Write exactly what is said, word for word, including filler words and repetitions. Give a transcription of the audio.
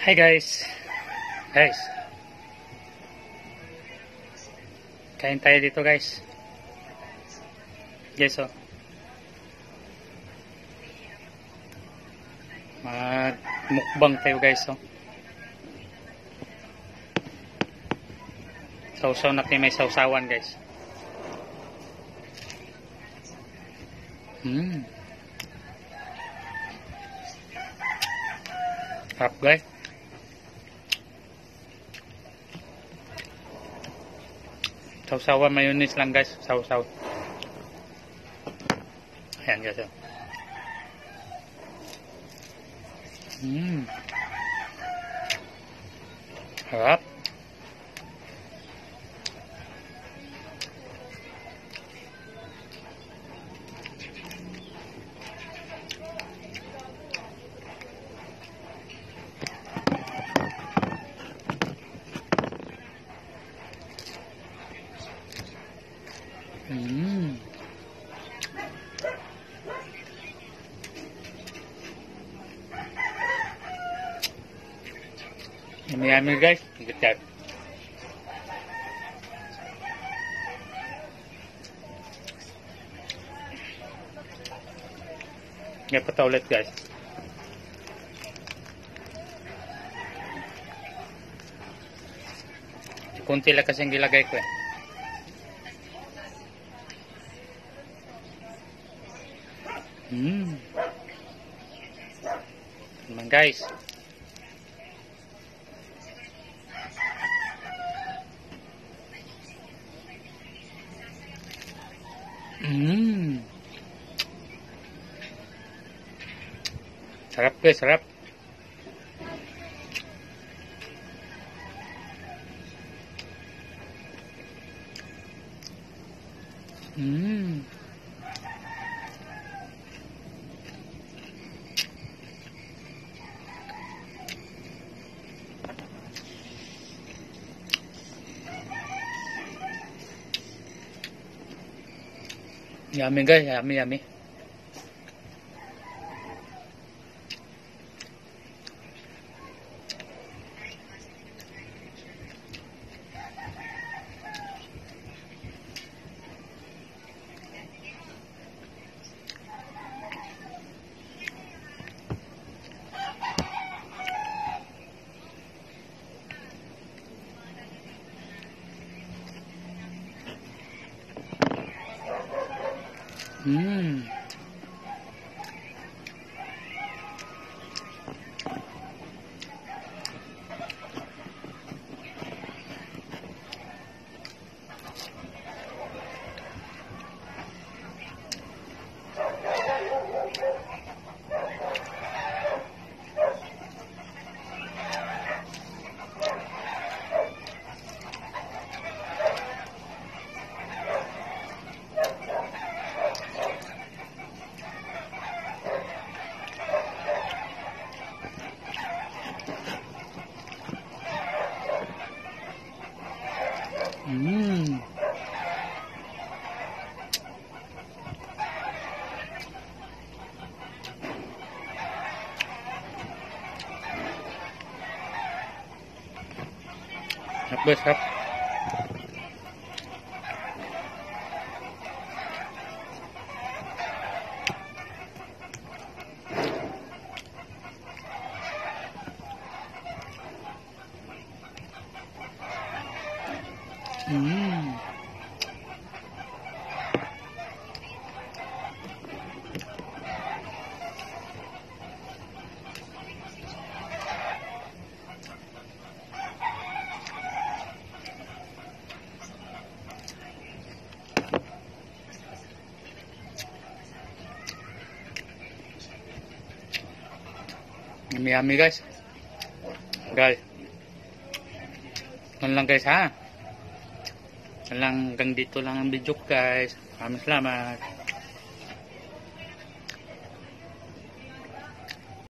Hi guys. Guys. Kain tayo dito guys. Guys oh. Mag-mukbang tayo guys oh. Sausaw natin, may sausawan guys. Hmm. Sarap guys. Sausawan mayonnaise lang guys, sausaw. Ayan guys. Hmm. Harap. Hmm. Yummy yummy guys. Look at that. Ngayon pa ulit guys. Kunti lang kasing gilagay ko eh. Hmm. Naman guys. Hmm. Sarap guys, sarap. Hmm. Yummy guys, yummy yummy. Hmm. Hmm. Sarap guys, sarap. Hmm. Yummy yummy guys. Guys. Yan lang guys ha. Yan lang, hanggang dito lang ang video guys. Maraming salamat.